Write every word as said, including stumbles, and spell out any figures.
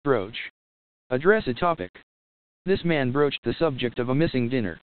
Broach. Address a topic. This man broached the subject of a missing dinner.